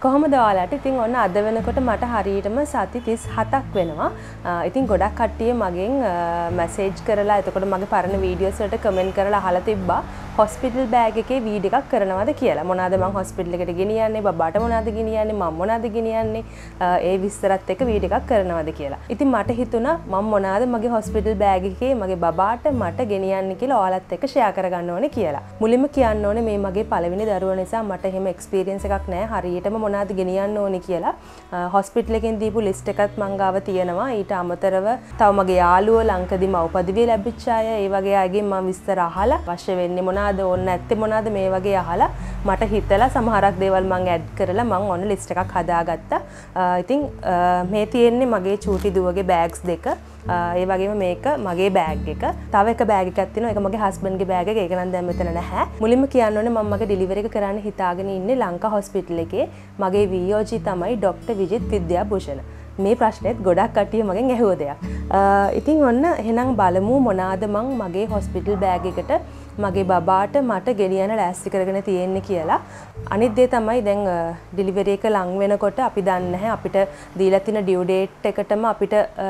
කොහොමද ඔයාලට? ඉතින් ඔන්න අද වෙනකොට මට හරියටම සති 37ක් වෙනවා. ඉතින් ගොඩක් කට්ටිය මගෙන් මැසේජ් කරලා එතකොට මගේ පරණ වීඩියෝස් වලට කමෙන්ට් කරලා අහලා තිබ්බා හොස්පිටල් බෑග් එකේ වීඩියෝ එකක් කරනවද කියලා. මොනවාද මං හොස්පිටල් එකට ගෙනියන්නේ, බබාට මොනවාද ගෙනියන්නේ, මම මොනවාද ගෙනියන්නේ, ඒ විස්තරත් එක්ක වීඩියෝ එකක් කරනවද කියලා. ඉතින් මට හිතුණා මම මොනවාද මගේ හොස්පිටල් බෑග් එකේ මගේ බබාට මට ගෙනියන්නේ කියලා ඔයාලත් එක්ක ෂෙයා කරගන්න ඕනේ කියලා. මුලින්ම කියන්න ඕනේ මේ මගේ පළවෙනි දරුවා නිසා මට එහෙම එක්ස්පීරියන්ස් එකක් නැහැ. හරියටම මොනවාද ගෙනියන්න ඕනේ කියලා. හොස්පිටල් එකෙන් දීපු ලිස්ට් එකත් මං ගාව තියෙනවා. ඊට අමතරව තව මගේ යාළුවෝ ලංකදී මව්පදිවිය ලැබිච්ච අය ඒ වගේ අයගෙන් මම විස්තර අහලා අවශ්‍ය වෙන්නේ මොනවාද ඕන නැත්තේ මොනවාද මේ වගේ අහලා මට හිතලා සමහරක් දේවල් මං ඇඩ් කරලා මං ඔන්න ලිස්ට් එකක් හදාගත්තා. ඉතින් මේ තියෙන්නේ මගේ චූටි දුවගේ බෑග්ස් දෙක. ඒ වගේම මේක මගේ බෑග් එක. තව එක බෑග් එකක් තියෙනවා. ඒක මගේ හස්බන්ඩ්ගේ බෑග් එක. ඒක නම් දැන් මෙතන නැහැ. මුලින්ම කියන්න ඕනේ මම මගේ ඩෙලිවරි එක කරන්න හිතාගෙන ඉන්නේ ලංකා හොස්පිටල් එකේ. මගේ VOG තමයි ඩොක්ටර් විජිත් විද්‍යාභූෂණ. මේ ප්‍රශ්නෙත් ගොඩක් කට්ටිය මගෙන් ඇහුව දෙයක්. ඉතින් ඔන්න එහෙනම් බලමු මොනවාද මං මගේ හොස්පිටල් බෑග් එකට මගේ බබාට මට ගෙනියන්න ලෑස්ති කරගෙන තියෙන්නේ කියලා. අනිත් දේ තමයි දැන් ඩෙලිවරි එක ලඟ වෙනකොට අපි දන්නේ නැහැ අපිට දීලා තියෙන ඩියු ඩේට් එකටම අපිට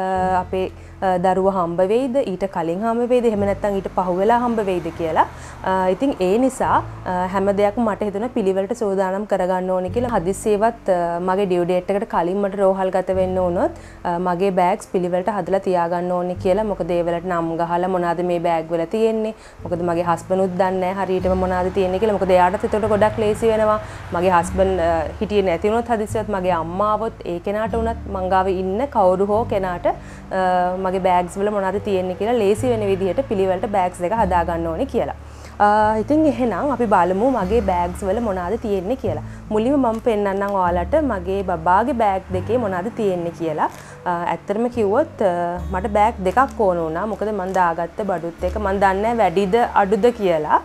අපේ දරුවා හම්බ වෙයිද ඊට කලින් හම්බ වෙයිද එහෙම නැත්නම් ඊට පහුවෙලා හම්බ වෙයිද කියලා. ඉතින් ඒ නිසා හැම දෙයක්ම මට හිතුණා පිළිවෙලට සූදානම් කරගන්න ඕනේ කියලා. හදිස්සියවත් මගේ ඩියු ඩේට් එකට කලින් මට රෝහල් ගත වෙන්න වුණොත් මගේ බෑග්ස් පිළිවෙලට හදලා තියාගන්න ඕනේ කියලා. මොකද ඒ වෙලට නම් ගහලා මොනවාද මේ බෑග් වල තියෙන්නේ? මොකද මගේ හස්බන්ඩ්ුත් දන්නේ නැහැ හරියටම මොනවාද තියෙන්නේ කියලා. මොකද එයාටත් ඒකට ගොඩක් ලේසි වෙනවා. මගේ හස්බන්ඩ් හිටියේ නැති වුණොත් හදිස්සියවත් මගේ අම්මාවොත් ඒ කෙනාට උනත් මං ගාව ඉන්න කවුරු හෝ කෙනාට මගේ බෑග්ස් වල මොනවද තියෙන්නේ කියලා ලේසි වෙන විදිහට පිළිවෙලට බෑග්ස් දෙක හදා ගන්න ඕනේ කියලා. ඉතින් එහෙනම් අපි බලමු මගේ බෑග්ස් වල මොනවද තියෙන්නේ කියලා. මුලින්ම මම පෙන්නන්නම් ඔයාලට මගේ බබාගේ බෑග් දෙකේ මොනවද තියෙන්නේ කියලා. ඇත්තටම කිව්වොත් මට බෑග් දෙකක් ඕන වුණා. මොකද මම දාගත්ත බඩුත් එක මම දන්නේ නැහැ වැඩිද අඩුද කියලා.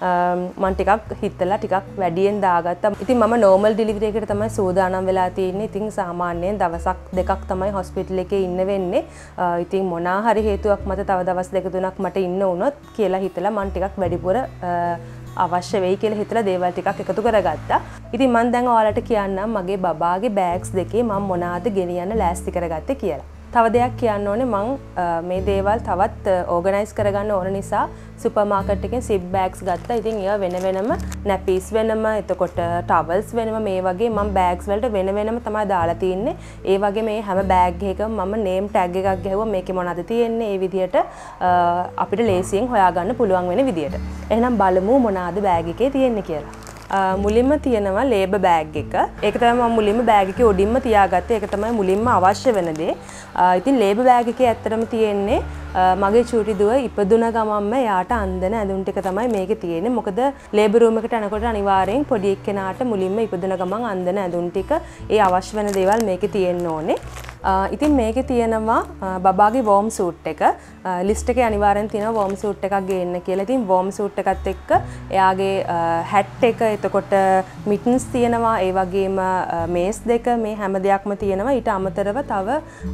මම ටිකක් හිතලා ටිකක් වැඩියෙන් දාගත්තා. ඉතින් මම නෝමල් ඩෙලිවරි එකකට තමයි සූදානම් වෙලා තියෙන්නේ. ඉතින් සාමාන්‍යයෙන් දවසක් දෙකක් තමයි හොස්පිටල් එකේ ඉන්න වෙන්නේ. ඉතින් මොනවා හරි හේතුවක් මත තව දවස් දෙක තුනක් මට ඉන්න වුණොත් කියලා හිතලා මම ටිකක් වැඩිපුර අවශ්‍ය වෙයි කියලා හිතලා දේවල් ටිකක් එකතු කරගත්තා. ඉතින් මම දැන් ඔයාලට කියන්නම් මගේ බබාගේ බෑග්ස් දෙකේ මම මොනවාද ගෙනියන්න ලෑස්ති කරගත්තේ කියලා. තව දෙයක් කියන්න ඕනේ මම මේ දේවල් තවත් ඕගනයිස් කරගන්න ඕන නිසා සුපර් මාකට් එකෙන් සිප් බෑග්ස් ගත්තා. ඉතින් ඒවා වෙන වෙනම නැපීස් වෙනම එතකොට ටවල්ස් වෙනම මේ වගේ මම බෑග්ස් වලට වෙන වෙනම තමයි දාලා තින්නේ. ඒ වගේ මේ හැම බෑග් එකකම මම නේම් ටැග් එකක් ගැහුවා මේකේ මොනවද තියෙන්නේ ඒ විදිහට අපිට ලේසියෙන් හොයාගන්න පුළුවන් වෙන විදිහට. එහෙනම් බලමු මොනවද බෑග් එකේ තියෙන්නේ කියලා. මුලින්ම තියෙනවා ලේබර් බෑග් එක. ඒක තමයි මම මුලින්ම බෑග් එකේ උඩින්ම තියාගත්තේ. ඒක තමයි මුලින්ම අවශ්‍ය වෙන දේ. ඉතින් ලේබර් බෑග් එකේ ඇත්තටම තියෙන්නේ මගේ චූටි දුව ඉපදුන ගමන්ම යාට අන්දන ඇඳුම් ටික තමයි මේකේ තියෙන්නේ. මොකද ලේබර් රූම් එකට යනකොට අනිවාර්යෙන් පොඩි එක්කෙනාට මුලින්ම ඉපදුන ගමන් අන්දන ඇඳුම් ටික ඒ අවශ්‍ය වෙන දේවල් මේකේ තියෙන්න ඕනේ. ඉතින් මේකේ තියෙනවා බබාගේ වෝම් සූට් එක. ලිස්ට් එකේ අනිවාර්යෙන් තියෙනවා වෝම් සූට් එකක් ගේන්න කියලා. ඉතින් වෝම් සූට් එකත් එක්ක එයාගේ හැට් එක එතකොට මිටන්ස් තියෙනවා. ඒ වගේම මේස් දෙක මේ හැම දෙයක්ම තියෙනවා. ඊට අමතරව තව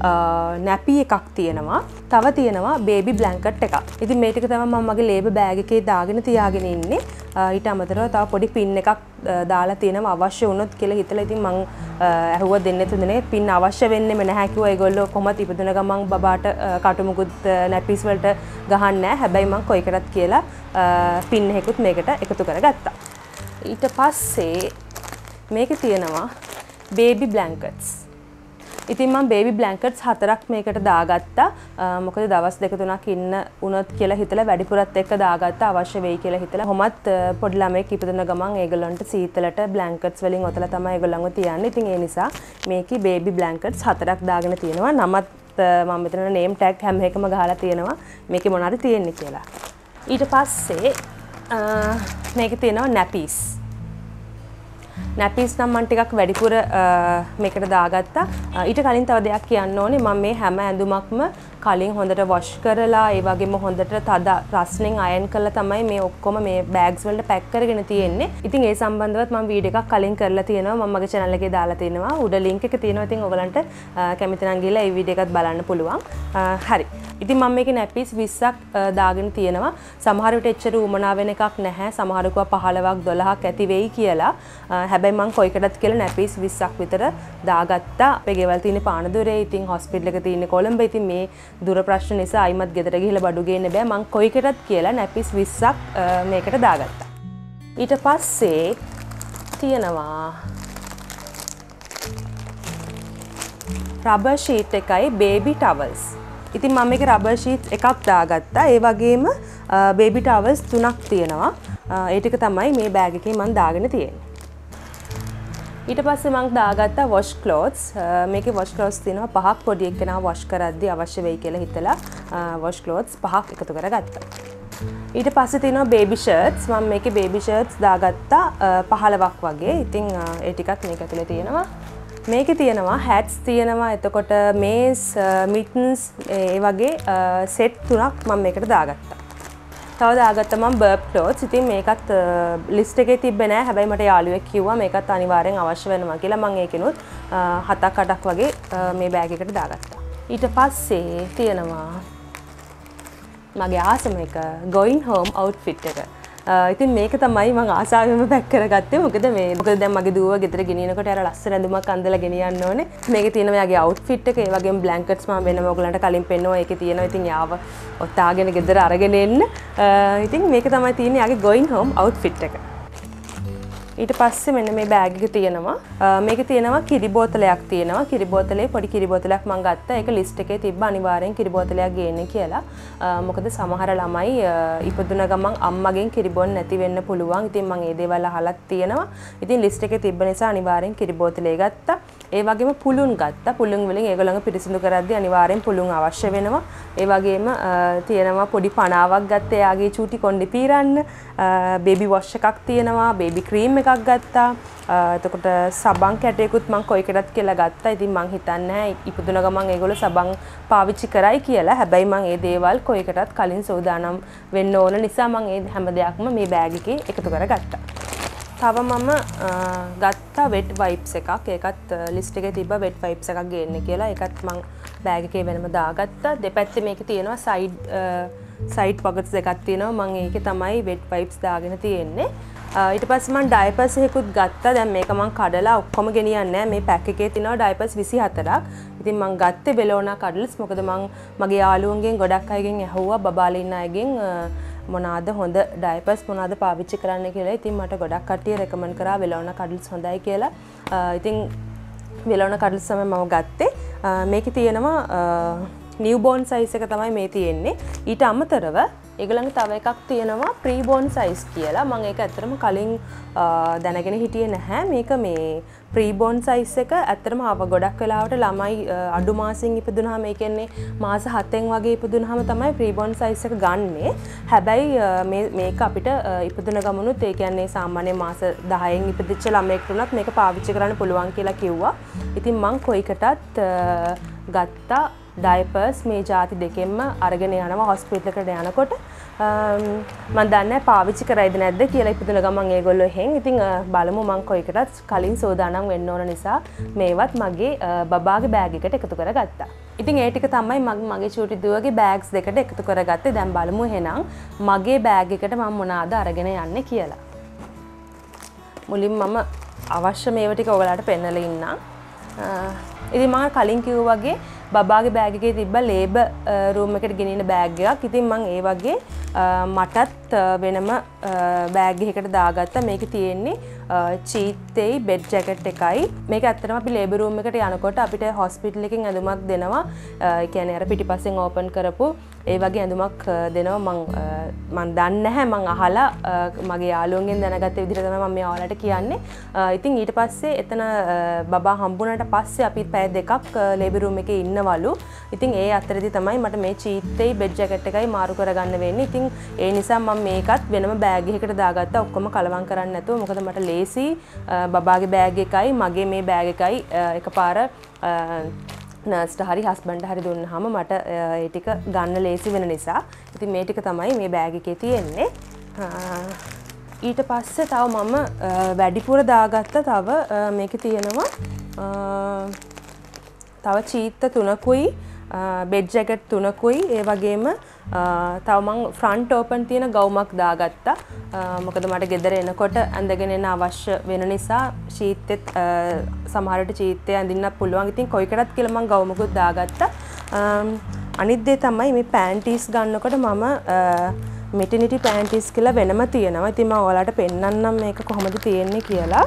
නැපි එකක් තියෙනවා. තව තියෙනවා බේබි බ්ලැන්කට් එකක්. ඉතින් මේ ටික තමයි මම මගේ ලේබර් බෑග් එකේ දාගෙන තියාගෙන ඉන්නේ. ඊට අමතරව තව පොඩි පින් එකක් දාලා තියෙනවා අවශ්‍ය වුණොත් කියලා හිතලා. ඉතින් මම ඇහුවා දෙන්නේ තුනේ පින් අවශ්‍ය වෙන්නේ නැහැ කිව්වා. ඒගොල්ලෝ කොහොමද ඉපදුන ගමන් බබාට කටුමුකුත් නැපීස් වලට ගහන්නේ නැහැ. හැබැයි මම කොයිකටත් කියලා පින් එකකුත් මේකට එකතු කරගත්තා. ඊට පස්සේ මේකේ තියෙනවා බේබි බ්ලැන්කට්ස්. ඉතින් මම බේබි බ්ලැන්කට්ස් 4ක් මේකට දාගත්තා. මොකද දවස් දෙක තුනක් ඉන්න උනොත් කියලා හිතලා වැඩිපුරත් එක්ක දාගත්තා අවශ්‍ය වෙයි කියලා හිතලා. කොහොමත් පොඩි ළමෙක් ඉපදුන ගමන් ඒගොල්ලන්ට සීතලට බ්ලැන්කට්ස් වලින් ඔතලා තමයි ඒගොල්ලන්ව තියන්නේ. ඉතින් ඒ නිසා මේකේ බේබි බ්ලැන්කට්ස් 4ක් දාගෙන තියෙනවා. නමත් මම මෙතන නේම් ටැග් හැම එකම ගහලා තියෙනවා මේකේ මොනවද තියෙන්නේ කියලා. ඊට පස්සේ මේකේ තියෙනවා නැපීස්. නැපීස් නම් මම ටිකක් වැඩිපුර මේකට දාගත්තා. ඊට කලින් තව දෙයක් කියන්න ඕනේ. මම මේ හැම ඇඳුමක්ම කලින් හොඳට වොෂ් කරලා ඒ වගේම හොඳට තද රස්නෙන් අයන් කරලා තමයි මේ ඔක්කොම මේ බෑග්ස් වලට පැක් කරගෙන තියෙන්නේ. ඉතින් ඒ සම්බන්ධවත් මම වීඩියෝ එකක් කලින් කරලා තියෙනවා. මම මගේ channel එකේ දාලා තියෙනවා. උඩ link එක තියෙනවා. ඉතින් ඔයගලන්ට කැමති නම් ගිහලා ඒ වීඩියෝ එකත් බලන්න පුළුවන්. හරි. ඉතින් මම මේකේ නැපිස් 20ක් දාගෙන තියෙනවා. සමහර විට එච්චර උමනා වෙන එකක් නැහැ. සමහරකුවා 15ක් 12ක් ඇති වෙයි කියලා. හැබැයි මම කොයිකටත් කියලා නැපිස් 20ක් විතර දාගත්තා. අපේ ගෙවල් තියෙන පානදුරේ. ඉතින් හොස්පිටල් එක තියෙන්නේ කොළඹ. ඉතින් මේ දුර ප්‍රශ්න නිසා අයිමත් ගෙදර ගිහිල්ලා බඩු ගේන්න බෑ. මම කොයිකටත් කියලා නැපිස් 20ක් මේකට දාගත්තා. ඊට පස්සේ තියෙනවා රබර් ෂීට් එකයි බේබි ටවල්ස්. ඉතින් මම මේකේ රබර් ෂීට් එකක් දාගත්තා. ඒ වගේම බේබි ටවල්ස් 3ක් තියෙනවා. ඒ ටික තමයි මේ බෑග් එකේ මම දාගෙන තියෙන්නේ. ඊට පස්සේ මම දාගත්තා වොෂ් ක්ලොත්ස්. මේකේ වොෂ් ක්ලොත්ස් තියෙනවා 5ක්. පොඩි එක්කෙනා වොෂ් කරද්දී අවශ්‍ය වෙයි කියලා හිතලා වොෂ් ක්ලොත්ස් 5ක් එකතු කරගත්තා. ඊට පස්සේ තියෙනවා බේබි ෂර්ට්ස්. මම මේකේ බේබි ෂර්ට්ස් දාගත්තා 15ක් වගේ. ඉතින් ඒ ටිකත් මේක ඇතුලේ තියෙනවා. මේකේ තියෙනවා හැට්ස් තියෙනවා. එතකොට මේස්, මිටන්ස් ඒ වගේ සෙට් 3ක් මම මේකට දාගත්තා. තව දාගත්තා මම බර්බ් ක්ලොත්ස්. ඉතින් මේකත් ලිස්ට් එකේ තිබ්බේ නෑ. හැබැයි මට යාළුවෙක් කිව්වා මේකත් අනිවාර්යෙන් අවශ්‍ය වෙනවා කියලා. මම ඒකිනුත් 7ක් 8ක් වගේ මේ බෑග් එකට දාගත්තා. ඊට පස්සේ තියෙනවා මගේ ආසම එක going home outfit එක. ඉතින් මේක තමයි මම ආසාවෙන්ම පැක් කරගත්තේ. මොකද දැන් මගේ දුව ගෙදර ගෙනියනකොට අර ලස්සන ඇඳුමක් අඳලා ගෙනියන්න ඕනේ. මේකේ තියෙන මෙයාගේ outfit එක, ඒ වගේම blankets මම වෙනම ඔයගලන්ට කලින් පෙන්නුවා. ඒකේ තියෙනවා ඉතින් යාව ඔත්තාගෙන ගෙදර අරගෙන එන්න. ඉතින් මේක තමයි තියෙන්නේ යාගේ going home outfit එක. ඊට පස්සේ මෙන්න මේ බෑග් එක තියෙනවා. මේකේ තියෙනවා කිරි බෝතලයක් තියෙනවා. කිරි බෝතලේ පොඩි කිරි බෝතලයක් මම ගත්තා. ඒක ලිස්ට් එකේ තිබ්බ අනිවාර්යෙන් කිරි බෝතලයක් ගේන්න කියලා. මොකද සමහර ළමයි ඉපදුන ගමන් අම්මගෙන් කිරි බොන්න නැති වෙන්න පුළුවන්. ඉතින් මම ඒ දේවල් අහලත් තියෙනවා. ඉතින් ලිස්ට් එකේ තිබ්බ නිසා අනිවාර්යෙන් කිරි බෝතලේ ගත්තා. ඒ වගේම පුළුන් ගත්තා. පුළුන් වලින් ඒගොල්ලන්ව පිරිසිදු කරද්දී අනිවාර්යෙන් පුළුන් අවශ්‍ය වෙනවා. ඒ වගේම තියෙනවා පොඩි පනාවක් ගත්තා. එයාගේ චූටි කොණ්ඩේ පීරන්න. බේබි වොෂ් එකක් තියෙනවා. බේබි ක්‍රීම් එකක් ගත්තා. එතකොට සබන් කැටයකුත් මම කොයිකටත් කියලා ගත්තා. ඉතින් මං හිතන්නේ නැහැ ඉපදුන ගමන් ඒගොල්ලෝ සබන් පාවිච්චි කරයි කියලා. හැබැයි මං ඒ දේවල් කොයිකටත් කලින් සූදානම් වෙන්න ඕන නිසා මං ඒ හැම දෙයක්ම මේ බෑග් එකේ එකතු කරගත්තා. තව මම ගත්තා වෙට් වයිප්ස් එකක්. ඒකත් ලිස්ට් එකේ තිබ්බා වෙට් වයිප්ස් එකක් ගේන්න කියලා. ඒකත් මං බෑග් එකේ වෙනම දාගත්තා. දෙපැත්තේ මේකේ තියෙනවා සයිඩ් පොකට්ස් දෙකක් තියෙනවා. මං ඒකේ තමයි වෙට් වයිප්ස් දාගෙන තියෙන්නේ. ඊට පස්සේ මම ඩයපර්ස් එකකුත් ගත්තා. දැන් මේක මම කඩලා ඔක්කොම ගෙනියන්නේ නැහැ. මේ පැක් එකේ තියෙනවා ඩයපර්ස් 24ක්. ඉතින් මම ගත්තේ බෙලෝනා කඩල්ස්. මොකද මම මගේ යාළුවන්ගෙන් ගොඩක් අයගෙන් ඇහුවා බබාලා ඉන්න අයගෙන් මොනවාද හොඳ ඩයපර්ස් මොනවාද පාවිච්චි කරන්න කියලා. ඉතින් මට ගොඩක් කට්ටිය රෙකමන්ඩ් කරා බෙලෝනා කඩල්ස් හොඳයි කියලා. ඉතින් බෙලෝනා කඩල්ස් තමයි මම ගත්තේ. මේකේ තියෙනවා නිව්බෝර්න් සයිස් එක තමයි මේ තියෙන්නේ. ඊට අමතරව ඒගොල්ලන්ගේ තව එකක් තියෙනවා ප්‍රීබෝර්න් සයිස් කියලා. මම ඒක ඇත්තටම කලින් දැනගෙන හිටියේ නැහැ. මේක මේ ප්‍රීබෝර්න් සයිස් එක ඇත්තටම ගොඩක් වෙලාවට ළමයි අඩු මාසෙන් ඉපදුනහම ඒ කියන්නේ මාස 7න් වගේ ඉපදුනහම තමයි ප්‍රීබෝර්න් සයිස් එක ගන්නෙ. හැබැයි මේක අපිට ඉපදුන ගමනුත් ඒ කියන්නේ සාමාන්‍ය මාස 10න් ඉපදිච්ච ළමයෙක්ට උනත් මේක පාවිච්චි කරන්න පුළුවන් කියලා කිව්වා. ඉතින් මම කොයිකටත් ගත්තා ඩයපර්ස් මේ જાති දෙකෙන්ම අරගෙන යනවා හොස්පිටල් එකට යනකොට. මම දන්නේ පාවිච්චි කරයිද නැද්ද කියලා ඉපදුන ගමන් ඒගොල්ලෝ එහෙන්. ඉතින් බලමු මම කොයිකටත් කලින් සෝදානම් වෙන්න ඕන නිසා මේවත් මගේ බබාගේ බෑග් එකට එකතු කරගත්තා. ඉතින් ඒ ටික තමයි මගේ චූටි දුවගේ බෑග්ස් දෙකට එකතු කරගත්තේ. දැන් බලමු එහෙනම් මගේ බෑග් එකට මම මොනවාද අරගෙන යන්නේ කියලා. මුලින් මම අවශ්‍ය මේවා ටික ඔයාලට පෙන්නලා ඉන්නම්. ඉතින් මම කලින් කිව්වා වගේ බබාගේ බෑග් එකේ තිබ්බ ලේබර් රූම් එකට ගෙනින බෑග් එකක්. ඉතින් මම ඒ වගේ මටත් වෙනම බෑග් එකකට දාගත්තා. මේකේ තියෙන්නේ චීත්තේයි බෙඩ් ජැකට් එකයි. මේක ඇත්තටම අපි ලේබර් රූම් එකට යනකොට අපිට හොස්පිටල් එකෙන් ඇඳුමක් දෙනවා. ඒ කියන්නේ අර පිටිපස්සෙන් ඕපන් කරපු ඒ වගේ ඇඳුමක් දෙනවා. මම දන්නේ නැහැ. මම අහලා මගේ යාළුවන්ගෙන් දැනගත්ත විදිහට තමයි මම මේ ඔයාලට කියන්නේ. ඉතින් ඊට පස්සේ එතන බබා හම්බුණාට පස්සේ අපි පැය දෙකක් ලේබර් රූම් එකේ ඉන්නවලු. ඉතින් ඒ අතරදී තමයි මට මේ චීත්තේයි බෙඩ් ජැකට් එකයි මාරු කරගන්න වෙන්නේ. ඉතින් ඒ නිසා මම මේකත් වෙනම බෑග් එකකට දාගත්තා. ඔක්කොම කලවම් කරන්න නැතුව. මොකද මට ලේසි බබාගේ බෑග් එකයි මගේ මේ බෑග් එකයි එකපාර නර්ස්ට හරි හස්බන්ඩ්ට හරි දුන්නාම මට ඒ ටික ගන්න ලේසි වෙන නිසා. ඉතින් මේ ටික තමයි මේ බෑග් එකේ තියෙන්නේ. ඊට පස්සේ තව මම වැඩිපුර දාගත්ත තව මේකේ තියෙනවා තව චීත්ත 3කුයි බෙඩ් ජැකට් 3කුයි ඒ වගේම තව මං ෆ්‍රන්ට් ඕපන් තියෙන ගවුමක් දාගත්තා. මොකද මට ගෙදර එනකොට ඇඳගෙන එන්න අවශ්‍ය වෙන නිසා ෂීට්ෙත් සමහර විට ෂීට්ේ අඳින්න පුළුවන්. ඉතින් කොයිකටත් කියලා මං ගවුමකුත් දාගත්තා. අනිත් දේ තමයි මේ පැන්ටිස් ගන්නකොට මම මෙටර්නිටි පැන්ටිස් කියලා වෙනම තියෙනවා. ඉතින් මම ඔයාලට පෙන්නන්නම් මේක කොහොමද තියෙන්නේ කියලා.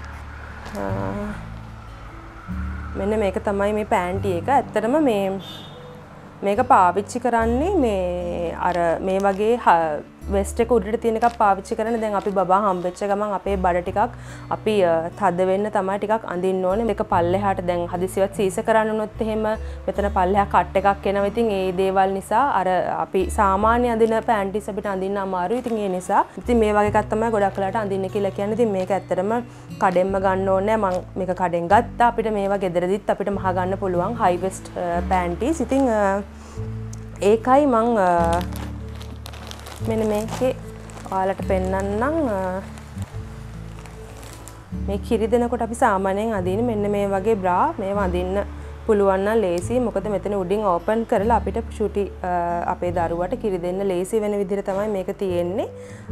මෙන්න මේක තමයි මේ පැන්ටි එක. ඇත්තටම මේක පාවිච්චි කරන්නේ මේ අර මේ වගේ වෙස්ට් එක උඩට තියෙන එකක් පාවිච්චි කරන්නේ. දැන් අපි බබා හම්බෙච්ච ගමන් අපේ බඩ ටිකක් අපි තද වෙන්න තමයි ටිකක් අඳින්න ඕනේ. මේක පල්ලෙහාට දැන් හදිසියවත් සීස කරන්න උනොත් එහෙම මෙතන පල්ලෙහා කට් එකක් එනවා. ඉතින් ඒ දේවල් නිසා අර අපි සාමාන්‍ය අඳින පැන්ටිස් අපිට අඳින්න අමාරුයි. ඉතින් ඒ නිසා ඉතින් මේ වගේ එකක් තමයි ගොඩක් වෙලාට අඳින්න කියලා කියන්නේ. ඉතින් මේක ඇත්තටම කඩෙන්ම ගන්න ඕනේ. මම මේක කඩෙන් ගත්තා. අපිට මේවා ගෙදරදිත් අපිට මහ ගන්න පුළුවන් හයි වෙස්ට් පැන්ටිස්. ඉතින් ඒකයි මං මෙන්න මේකේ ඔයාලට පෙන්නන්නම්. මේ කිරි දෙනකොට අපි සාමාන්‍යයෙන් අඳින්නේ මෙන්න මේ වගේ බ්‍රා. මේවා අඳින්න පුළුවන් නම් ලේසි. මොකද මෙතන උඩින් ඕපන් කරලා අපිට චුටි අපේ දරුවට කිරි දෙන්න ලේසි වෙන විදිහට තමයි මේක තියෙන්නේ.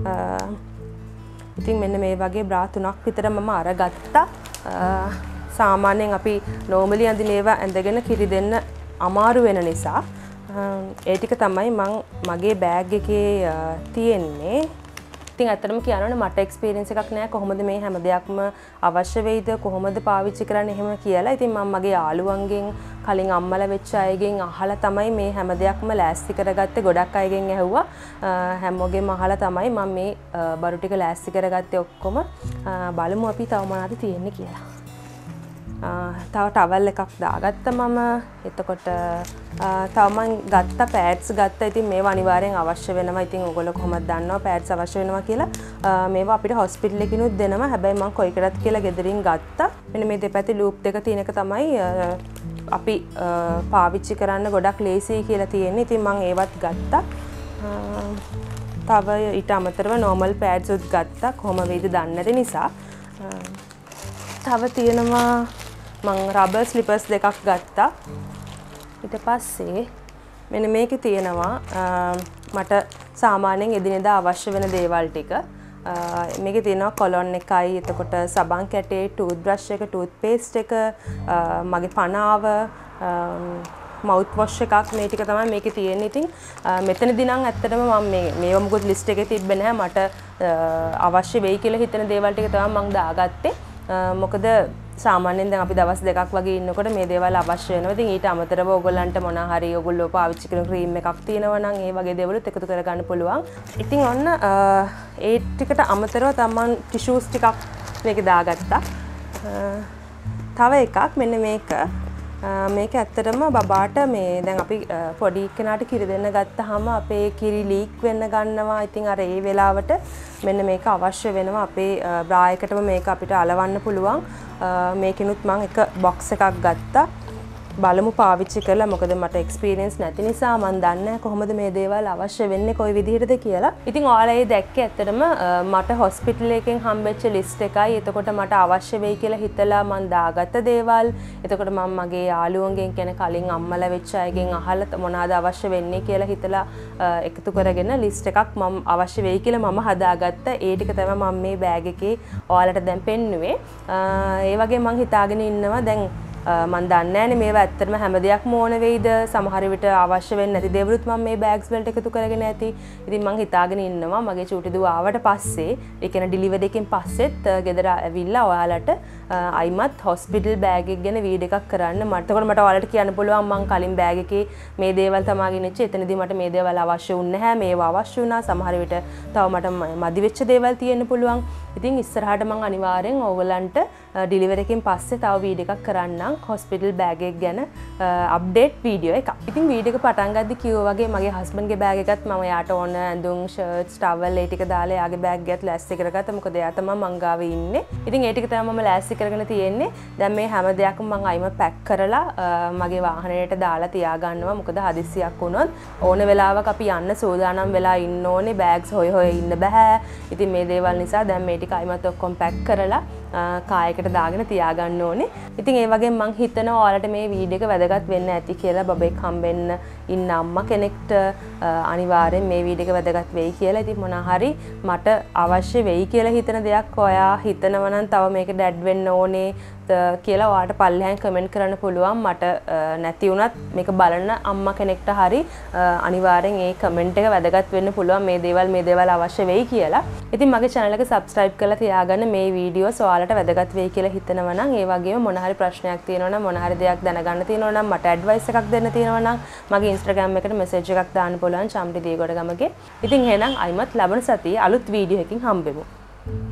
ඉතින් මෙන්න මේ වගේ බ්‍රා 3ක් විතර මම අරගත්තා. සාමාන්‍යයෙන් අපි නෝමලි අඳින ඒවා ඇඳගෙන කිරි දෙන්න අමාරු වෙන නිසා ඒ ටික තමයි මං මගේ බෑග් එකේ තියෙන්නේ. ඉතින් ඇත්තටම කියනවනේ මට එක්ස්පීරියන්ස් එකක් නෑ කොහොමද මේ හැම දෙයක්ම අවශ්‍ය වෙයිද කොහොමද පාවිච්චි කරන්නේ එහෙම කියලා. ඉතින් මම මගේ යාළුවන්ගෙන් කලින් අම්මලා වෙච්ච අයගෙන් අහලා තමයි මේ හැම දෙයක්ම ලෑස්ති කරගත්තේ. ගොඩක් අයගෙන් ඇහුවා. හැමෝගෙම අහලා තමයි මම මේ බරු ටික ලෑස්ති කරගත්තේ ඔක්කොම. බලමු අපි තව මොනවද තියෙන්නේ කියලා. තව ටවල් එකක් දාගත්තා මම. එතකොට තව මං ගත්ත පෑඩ්ස් ගත්තා. ඉතින් මේවා අනිවාර්යෙන් අවශ්‍ය වෙනවා. ඉතින් ඔයගොල්ලෝ කොහොමද දන්නවා පෑඩ්ස් අවශ්‍ය වෙනවා කියලා. මේවා අපිට හොස්පිටල් එකකිනුත් දෙනවා. හැබැයි මං කොයිකටත් කියලා ගෙදරින් ගත්තා. මෙන්න මේ දෙපැත්තේ ලූප් දෙක තියෙන එක තමයි අපි පාවිච්චි කරන්න ගොඩක් ලේසියි කියලා තියෙන්නේ. ඉතින් මං ඒවත් ගත්තා. තව ඊට අමතරව normal pads උත් ගත්තා. කොහොම වේද දන්නේ නැති නිසා. තව තියෙනවා මං රබර් ස්ලිපර්ස් දෙකක් ගත්තා. ඊට පස්සේ මෙන්න මේකේ තියෙනවා මට සාමාන්‍යයෙන් එදිනෙදා අවශ්‍ය වෙන දේවල් ටික. මේකේ තියෙනවා කොලොන් එකයි, එතකොට සබන් කැටේ, ටූත් බ්‍රෂ් එක, ටූත් පේස්ට් එක, මගේ පනාව, මවුත් වොෂ් එකක්, මේ ටික තමයි මේකේ තියෙන්නේ. ඉතින් මෙතනදී නම් ඇත්තටම මම මේව මොකද ලිස්ට් එකේ තිබ්බේ නැහැ. මට අවශ්‍ය වෙයි කියලා හිතන දේවල් ටික තමයි මම දාගත්තේ. මොකද සාමාන්‍යයෙන් දැන් අපි දවස් දෙකක් වගේ ඉන්නකොට මේ දේවල් අවශ්‍ය වෙනවා. ඉතින් ඊට අමතරව ඕගොල්ලන්ට මොන හරි ඕගොල්ලෝ පාවිච්චි කරන ක්‍රීම් එකක් තියෙනවා නම් ඒ වගේ දේවලුත් එකතු කරගන්න පුළුවන්. ඉතින් ඔන්න ඒ ටිකට අමතරව තමන් ටිෂූස් ටිකක් මේකේ දාගත්තා. තව එකක් මෙන්න මේක ඇත්තටම බබාට මේ දැන් අපි පොඩි කෙනාට කිරි දෙන්න ගත්තාම අපේ කිරි ලීක් වෙන්න ගන්නවා. ඉතින් අර ඒ වෙලාවට මෙන්න මේක අවශ්‍ය වෙනවා. අපේ බ්‍රා එකටම මේක අපිට අලවන්න පුළුවන්. මේකිනුත් මම එක බොක්ස් එකක් ගත්තා. බලමු පාවිච්චි කරලා. මොකද මට එක්ස්පීරියන්ස් නැති නිසා මම දන්නේ නැහැ කොහොමද මේ දේවල් අවශ්‍ය වෙන්නේ කොයි විදිහටද කියලා. ඉතින් ඔයාලා ඒ දැක්කේ ඇත්තටම මට හොස්පිටල් එකෙන් හම්බෙච්ච ලිස්ට් එකයි. එතකොට මට අවශ්‍ය වෙයි කියලා හිතලා මම දාගත්ත දේවල්. එතකොට මම මගේ යාළුවන්ගෙන් කියන කලින් අම්මලා වෙච්ච අයගෙන් අහලා මොනවාද අවශ්‍ය වෙන්නේ කියලා හිතලා එකතු කරගෙන ලිස්ට් එකක් මම අවශ්‍ය වෙයි කියලා මම හදාගත්තා. ඒ ටික තමයි මම මේ බෑග් එකේ ඔයාලට දැන් පෙන්නුවේ. ඒ වගේ මම හිතාගෙන ඉන්නවා දැන් මම දන්නේ නැහැ මේවා ඇත්තටම හැම දෙයක්ම ඕන වෙයිද, සමහර විට අවශ්‍ය වෙන්නේ නැති දේවලුත් මම මේ බෑග්ස් වලට එකතු කරගෙන ඇති. ඉතින් මම හිතාගෙන ඉන්නවා මගේ චූටි දුව ආවට පස්සේ, ඒ කියන්නේ ඩිලිවරි එකෙන් පස්සෙත් ගෙදර ඇවිල්ලා ඔයාලට අයිමත් හොස්පිටල් බෑග් එක ගැන වීඩියෝ එකක් කරන්න. මට ඔයාලට කියන්න පුළුවන් මම කලින් බෑග් එකේ මේ දේවල් තමයි ගෙනිච්ච. එතනදී මට මේ දේවල් අවශ්‍ය වුණේ නැහැ. මේවා අවශ්‍ය වුණා. සමහර විට තව මට මදි වෙච්ච දේවල් තියෙන්න පුළුවන්. ඉතින් ඉස්සරහට මම අනිවාර්යෙන් ඕගලන්ට ඩිලිවරි එකෙන් පස්සේ තව වීඩියෝ එකක් කරන්නම් හොස්පිටල් බෑග් එක ගැන අප්ඩේට් වීඩියෝ එකක්. ඉතින් වීඩියෝ එක පටන් ගද්දි කිව්වා වගේ මගේ හස්බන්ඩ්ගේ බෑග් එකත් මම යාට ඕන ඇඳුම්, ෂර්ට්ස්, ටවල් ඒ ටික දාලා යාගේ බෑග් එකත් ලෑස්ති කරගත්තා. මොකද එයා තමයි මං ගාවේ ඉන්නේ. ඉතින් ඒ ටික තමයි මම ලෑස්ති කරගෙන තියෙන්නේ. දැන් මේ හැම දෙයක්ම මම අයිම පැක් කරලා මගේ වාහනයට දාලා තියාගන්නවා. මොකද හදිස්සියක් වුණොත් ඕන වෙලාවක අපි යන්න සූදානම් වෙලා ඉන්න ඕනේ. බෑග්ස් හොය ඉන්න බෑ. ඉතින් මේ දේවල් නිසා දැන් මේ ටික අයිමත් ඔක්කොම පැක් කරලා කායකට දාගෙන තියාගන්න ඕනේ. ඉතින් ඒ වගේ මං හිතනවා ඔයාලට මේ වීඩියෝ එක වැදගත් වෙන්න ඇති කියලා. බබෙක් හම්බෙන්න ඉන්න අම්මා කෙනෙක්ට අනිවාර්යෙන් මේ වීඩියෝ එක වැදගත් වෙයි කියලා. ඉතින් මොනවා හරි මට අවශ්‍ය වෙයි කියලා හිතන දෙයක් ඔයා හිතනවා නම් තව මේක ඩැඩ් වෙන්න ඕනේ කියලා ඔයාලට පල්ලෙහාන් කමෙන්ට් කරන්න පුළුවන්. මට නැති වුණත් මේක බලන අම්මා කෙනෙක්ට හරි අනිවාර්යෙන් ඒ කමෙන්ට් එක වැදගත් වෙන්න පුළුවන්. මේ දේවල් අවශ්‍ය වෙයි කියලා. ඉතින් මගේ channel එක subscribe කරලා තියාගන්න. මේ වීඩියෝස් ඔයාලට වැදගත් වෙයි කියලා හිතනවා නම් ඒ වගේම මොන හරි ප්‍රශ්නයක් තියෙනවා නම් මොන හරි දෙයක් දැනගන්න තියෙනවා නම් මට ඇඩ්වයිස් එකක් දෙන්න තියෙනවා නම් මගේ Instagram එකට message එකක් දාන්න පුළුවන් චම්පි දීගොඩගමගේ. ඉතින් එහෙනම් අයිමත් ලබන සතියේ අලුත් වීඩියෝ එකකින් හම්බෙමු.